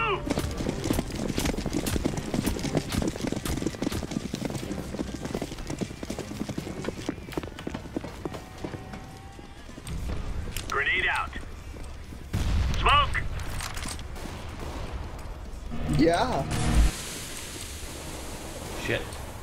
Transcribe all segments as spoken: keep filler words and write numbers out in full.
move! Grenade out. Smoke! Yeah. Shit.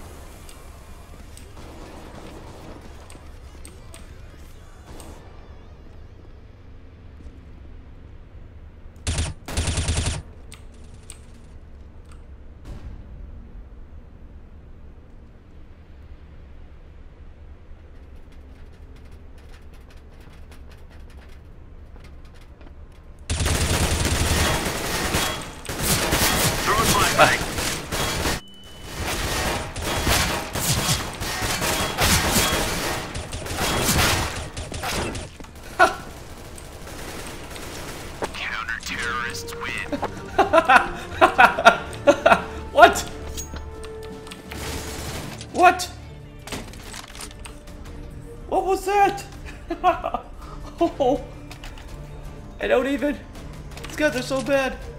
Throwing flashbang. Counter-terrorists win. What? What? What was that? Oh, I don't even. These guys are so bad.